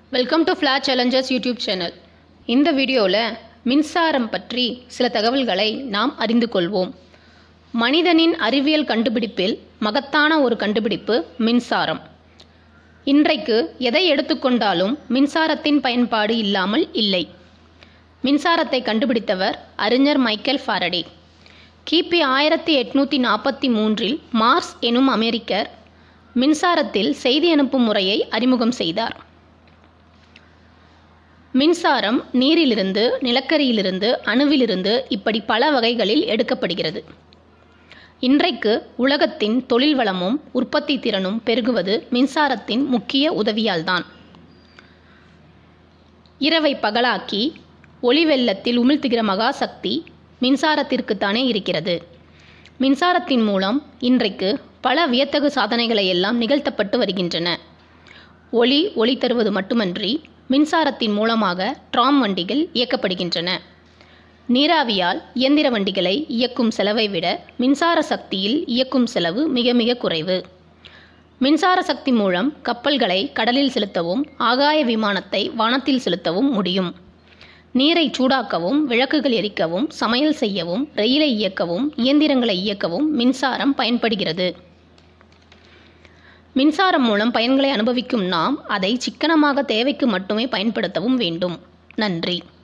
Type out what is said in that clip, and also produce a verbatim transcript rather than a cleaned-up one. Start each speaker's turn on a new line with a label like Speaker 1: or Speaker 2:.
Speaker 1: Welcome to flash challengers YouTube channel. இந்த வீடியோவில் மின்சாரம் பற்றி சில தகவல்களை நாம் அறிந்து கொள்வோம். மனிதனின் அறிவியல் கண்டுபிடிப்பில் மகத்தான ஒரு கண்டுபிடிப்பு மின்சாரம். இன்றைக்கு எதை எடுத்துக்கொண்டாலும் மின்சாரத்தின் பயன்பாடு இல்லாமல் இல்லை. மின்சாரத்தை கண்டுபிடித்தவர் அறிஞர் மைக்கேல் ஃபாரடே. கிபி ஆயிரத்தி எட்நூற்றி நாற்பத்தி மூன்றில் மார்ஸ் எனும் அமெரிக்கர் மின்சாரத்தில் செய்தி அனுப்பும் முறையை அறிமுகம் செய்தார். மின்சாரம் நீரிலிருந்து, நிலக்கரியிலிருந்து, அணுவிலிருந்து இப்படி பல வகைகளில் எடுக்கப்படுகிறது. இன்றைக்கு உலகத்தின் தொழில் வளமும் உற்பத்தி திறனும் பெருகுவது மின்சாரத்தின் முக்கிய உதவியால்தான். இரவை பகலாக்கி ஒளி வெள்ளத்தில் உமிழ்த்துகிற மகாசக்தி மின்சாரத்திற்குத்தானே இருக்கிறது. மின்சாரத்தின் மூலம் இன்றைக்கு பல வியத்தகு சாதனைகளை எல்லாம் நிகழ்த்தப்பட்டு வருகின்றன. ஒளி ஒளி தருவது மட்டுமன்றி மின்சாரத்தின் மூலமாக டிராம் வண்டிகள் இயக்கப்படுகின்றன. நீராவியால் இயந்திர வண்டிகளை இயக்கும் செலவை விட மின்சார சக்தியில் இயக்கும் செலவு மிக மிக குறைவு. மின்சார சக்தி மூலம் கப்பல்களை கடலில் செலுத்தவும், ஆகாய விமானத்தை வானத்தில் செலுத்தவும் முடியும். நீரை சூடாக்கவும், விளக்குகள் எரிக்கவும், சமையல் செய்யவும், ரயிலை இயக்கவும், இயந்திரங்களை இயக்கவும் மின்சாரம் பயன்படுகிறது. மின்சாரம் மூலம் பயன்களை அனுபவிக்கும் நாம் அதை சிக்கனமாக தேவைக்கு மட்டுமே பயன்படுத்தவும் வேண்டும். நன்றி.